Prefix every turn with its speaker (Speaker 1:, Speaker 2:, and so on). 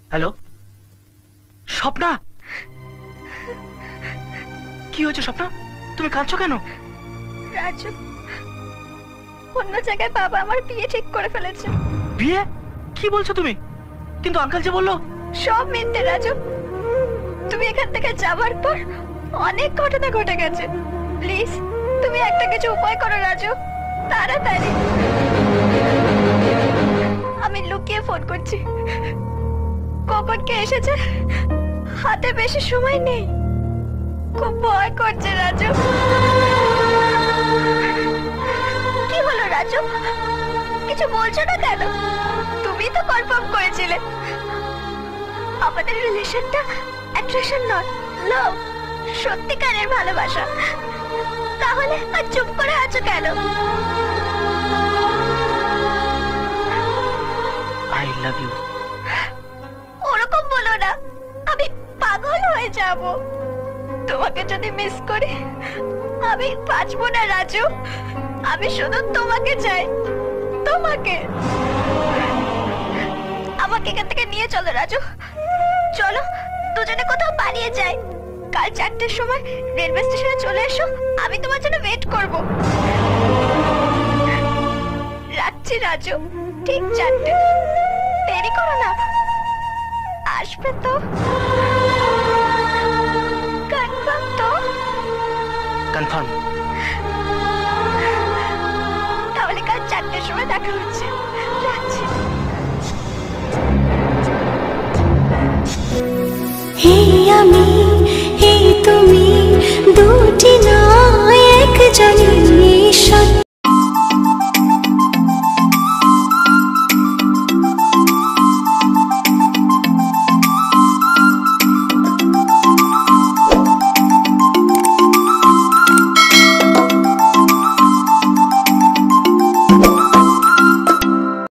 Speaker 1: Hello Swapna, কি হয়েছে স্বপ্না? তুমি কাঁদছো কেন?
Speaker 2: রাজু, অন্য জায়গায় বাবা আমার বিয়ে ঠিক করে ফেলেছে।
Speaker 1: বিয়ে? কি বলছো তুমি? কিন্তু আঙ্কেল যে বললো।
Speaker 2: সব মিথ্যে রাজু। তুমি এখান থেকে যাওয়ার পর অনেক ঘটনা ঘটে গেছে। প্লিজ তুমি একটা কিছু উপায় করো রাজু, তাড়াতাড়ি। আমি লুকিয়ে ফোন করছি। কখন কে এসেছে হাতে বেশি সময় নেই। খুব ভয় করছে রাজু। কি হলো রাজু, কিছু বলছো না কেন? তুমি তো কনফার্ম করেছিলে আমাদের রিলেশনটা অ্যাট্রাকশন নয়, লাভ, সত্যিকারের ভালোবাসা। তাহলে আর চুপ করে আছো কেন?
Speaker 1: I love you.
Speaker 2: ওরকম বলো না, আমি পাগল হয়ে যাব। তোমাকে যদি মিস করি আমি বাঁচবো না রাজু। আমি শুধু তোমাকে চাই, তোমাকে। আমাকে এখান থেকে নিয়ে চলো রাজু, চলো দুজনে কোথাও পালিয়ে যাই। কাল 4টের সময় রেলওয়ে স্টেশনে চলে এসো, আমি তোমার জন্য ওয়েট করব। রাখছি রাজু, ঠিক 4টে, দেরি করো না। আসবে তো? কনফার্ম তো?
Speaker 1: কনফার্ম।
Speaker 2: তাহলে কাল 4টের সময় দেখা হচ্ছে, রাখছি।
Speaker 3: হে আমি, হে তুমি, দুটি নয় একজনই সত্য।